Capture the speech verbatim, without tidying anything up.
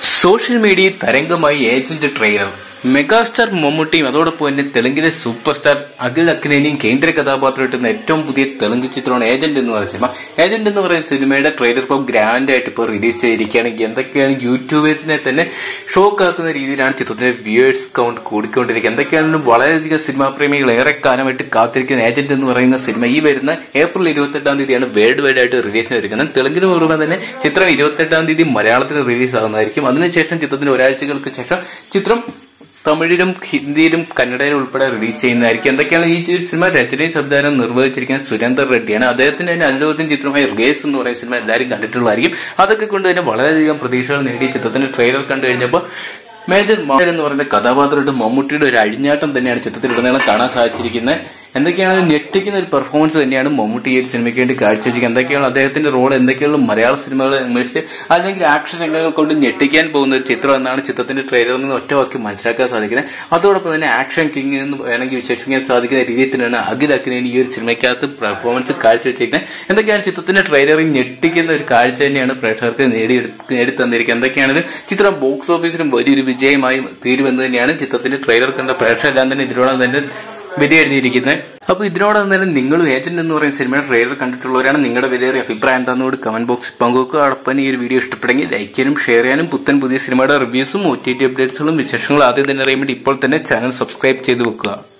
Social മീഡിയയിൽ തരംഗമായി agent trailer. Megastar മമ്മൂട്ടിയും അതോടൊപ്പം തന്നെ തെലുങ്കിലെ സൂപ്പർ സ്റ്റാർ അഖിൽ അക്നേനിയും കേന്ദ്ര കഥാപാത്രം എത്തുന്ന ഏറ്റവും പുതിയ തെലുങ്ക് ചിത്രമാണ് ഏജന്റ് എന്ന് പറയുന്ന സിനിമ. ഏജന്റ് എന്ന് പറയുന്ന സിനിമയുടെ ട്രെയിലർ ഇപ്പോൾ ഗ്രാൻഡ് ആയിട്ട് ഇപ്പോൾ റിലീസ് ചെയ്തിരിക്കുകയാണ്. എന്തൊക്കെയാണ് യൂട്യൂബിനെ തന്നെ ഷോക്ക് ആക്കുന്ന രീതിയിലാണ് ചിത്രത്തിന്റെ വ്യൂവേഴ്സ് കൗണ്ട് കൂടിക്കൊണ്ടിരിക്കുക. എന്തൊക്കെയാണെങ്കിലും വളരെയധികം സിനിമാ പ്രേമികൾ ഏറെ കാലമായിട്ട് കാത്തിരിക്കുന്ന ഏജന്റ് എന്ന് പറയുന്ന സിനിമ ഈ വരുന്ന ഏപ്രിൽ ഇരുപത്തെട്ടാം തീയതിയാണ് വേൾഡ് വൈഡ് ആയിട്ട് റിലീസിന് ഒരുക്കുന്നത്. തെലുങ്കിന് പുറമെ തന്നെ ചിത്രം ഇരുപത്തെട്ടാം തീയതി മലയാളത്തിൽ റിലീസ് ആകുന്നതായിരിക്കും. അതിനുശേഷം ചിത്രത്തിന് ഒരാഴ്ചകൾക്ക് ശേഷം ചിത്രം തമിഴിലും ഹിന്ദിയിലും കന്നഡയിലും ഉൾപ്പെടെ റിലീസ് ചെയ്യുന്നതായിരിക്കും. എന്തൊക്കെയാണ് ഈ സിനിമ രചനയും സംവിധാനം നിർവഹിച്ചിരിക്കുന്നത് സുരേന്ദർ റെഡ്ഡിയാണ്. അദ്ദേഹത്തിന് തന്നെ അല്ലു അർജുൻ ചിത്രമായ റേസ് എന്ന് പറയുന്ന സിനിമ എല്ലാവരും കണ്ടിട്ടുള്ളതായിരിക്കും. അതൊക്കെ കൊണ്ട് തന്നെ വളരെയധികം പ്രതീക്ഷകൾ നേടിയ ചിത്രത്തിന്റെ ട്രെയിലർ കണ്ടു കഴിഞ്ഞപ്പോൾ മേജർ മോഹൻ എന്ന് പറയുന്ന കഥാപാത്രമായിട്ട് മമ്മൂട്ടിയുടെ ഒരു അഴിഞ്ഞാട്ടം തന്നെയാണ് ചിത്രത്തിൽ ഉടനീളം കാണാൻ സാധിച്ചിരിക്കുന്നത്. എന്തൊക്കെയാണ് ഞെട്ടിക്കുന്ന ഒരു പെർഫോമൻസ് തന്നെയാണ് മമ്മൂട്ടി ഈ ഒരു സിനിമയ്ക്ക് വേണ്ടി കാഴ്ചവെച്ചിരിക്കുന്നത്. എന്തൊക്കെയാണ് അദ്ദേഹത്തിന്റെ റോൾ, എന്തൊക്കെയാണ് മലയാള സിനിമകളെ അന്വേഷിച്ച് അല്ലെങ്കിൽ ആക്ഷൻ രംഗങ്ങൾ കൊണ്ട് ഞെട്ടിക്കാൻ പോകുന്ന ഒരു ചിത്രം എന്നാണ് ചിത്രത്തിന്റെ ട്രെയിലറിൽ നിന്ന് ഒറ്റവാക്കി മനസ്സിലാക്കാൻ സാധിക്കുന്നത്. അതോടൊപ്പം തന്നെ ആക്ഷൻ കിങ് എന്ന് വേണമെങ്കിൽ വിശേഷിക്കാൻ സാധിക്കുന്ന രീതിയിൽ തന്നെയാണ് അഖിൽ അക്നേനി ഈ ഒരു സിനിമയ്ക്കകത്ത് പെർഫോമൻസ് കാഴ്ചവെച്ചിരിക്കുന്നത്. എന്തൊക്കെയാണ് ചിത്രത്തിന്റെ ട്രെയിലറിൽ ഞെട്ടിക്കുന്ന ഒരു കാഴ്ച തന്നെയാണ് പ്രേക്ഷകർക്ക് നേടിയെടുത്ത് നേടിത്തന്നിരിക്കുന്നത്. എന്തൊക്കെയാണ് ചിത്രം ബോക്സ് ഓഫീസിലും വലിയൊരു വിജയമായി തീരുമെന്ന് തന്നെയാണ് ചിത്രത്തിന്റെ ട്രെയിലർ കണ്ട പ്രേക്ഷകരെല്ലാം തന്നെ ഇതിനോടൊപ്പം തന്നെ വിധി എഴുതിയിരിക്കുന്നത്. അപ്പൊ ഇതിനോടൊപ്പം തന്നെ നിങ്ങളും ഏജന്റ് എന്ന് പറയുന്ന സിനിമയുടെ ട്രെയിലർ കണ്ടിട്ടുള്ളവരാണ്. നിങ്ങളുടെ വിലയേറിയ അഭിപ്രായം എന്താണെന്നോട് കമന്റ് ബോക്സിൽ പങ്കുവെക്കുക. അതോടൊപ്പം ഈ ഒരു വീഡിയോ ഇഷ്ടപ്പെടുമെങ്കിൽ ലൈക്ക് ചെയ്യാനും ഷെയർ ചെയ്യാനും പുത്തൻ പുതിയ സിനിമയുടെ റിവ്യൂസും ഒ ടി ടി അപ്ഡേറ്റ്സുകളും വിശേഷങ്ങളും ആദ്യം തന്നെ അറിയാൻ വേണ്ടി ഇപ്പോൾ തന്നെ ചാനൽ സബ്സ്ക്രൈബ് ചെയ്ത് വെക്കുക.